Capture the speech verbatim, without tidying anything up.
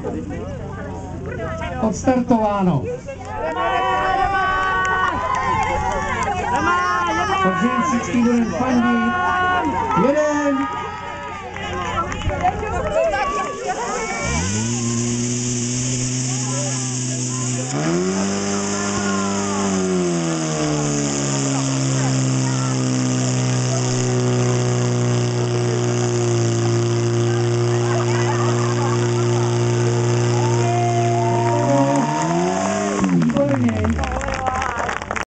Odstartováno. Takže jen si s tím budeme fandit. Jeden.